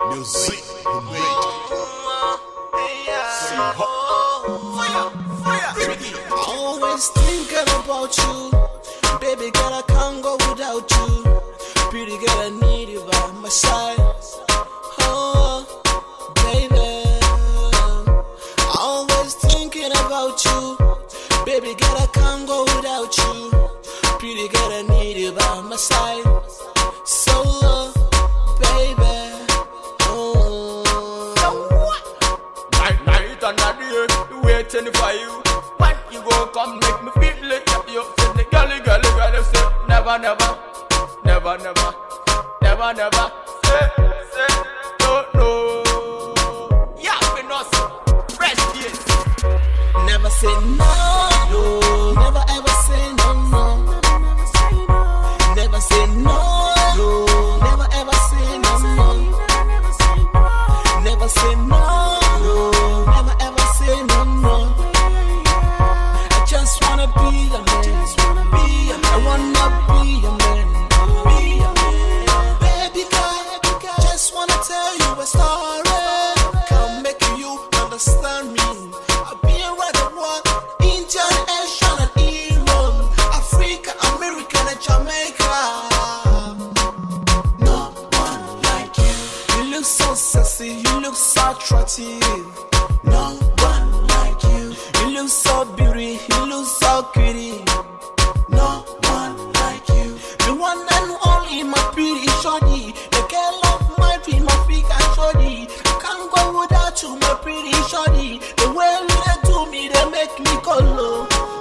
Music. Always thinking about you, baby girl, I can't go without you. Pretty girl, I need you by my side. Oh, baby, always thinking about you, baby girl, I can't go without you. Pretty girl, I need you by my side. So, baby, night and day, waiting for you. When you go come make me feel like you said the girl, say never, say, no. Yeah, we know some fresh days. never say no, never ever say no, never say no, never ever say no, never say no, never ever say no. I just wanna be a man, I wanna be a man, baby girl, just wanna tell you a story, can make you understand me. I've been around the world, India, Asia and Europe, Africa, America and Jamaica. No one like you. You look so sexy, you look so attractive. No one like you. You look so beauty, you look so pretty. No one like you. The one and only my pretty shorty. The girl of my dream, my African shorty. I can't go without you, my pretty shorty. The way you do me, they make me go low.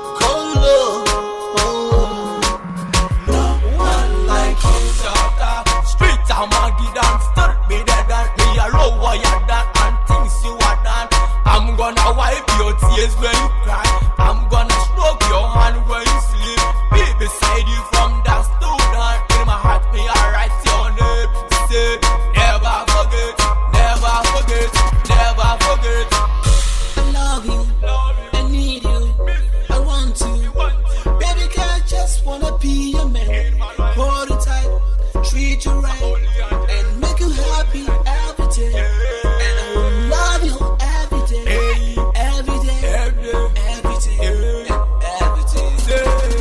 No one like you. Street and Maggie dance, stood me dead and me a row wire that and things you are done. I'm gonna wipe your tears when you cry. I'm gonna stroke your hand when you sleep. Be beside you from dusk to dawn. In my heart, me I write your name. Say, never forget, never forget, never forget. I love you, I need you, I want you. Baby girl, just wanna be your man. Hold you tight, treat you right, and make you happy every day. And I will love you every day, every day, every day.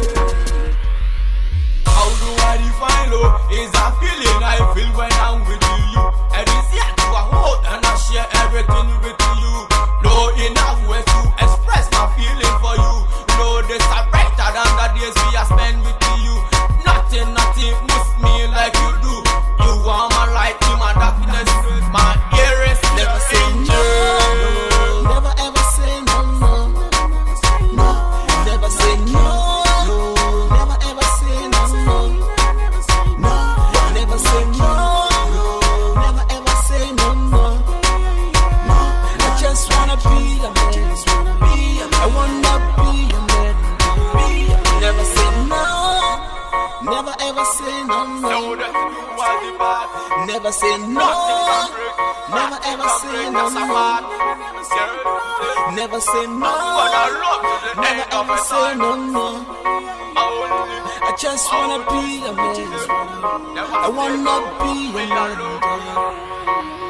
How do I define love? Is a feeling I feel when I'm with you. And it's yet to a hold and I share everything with you. No enough ways to express my feeling for you. No days are brighter than the days we are spent with you. Nothing moves me like you do. You are my light in my darkness. My dearest, Never say no, never ever say no, never say no, never ever say no, never say no, never ever say no. I just wanna be a man, I wanna be a man. Never say no, never ever say no, know that you are the bad. never say no, never ever say no, never say no, never ever say no. I just wanna be a man, I wanna be a man.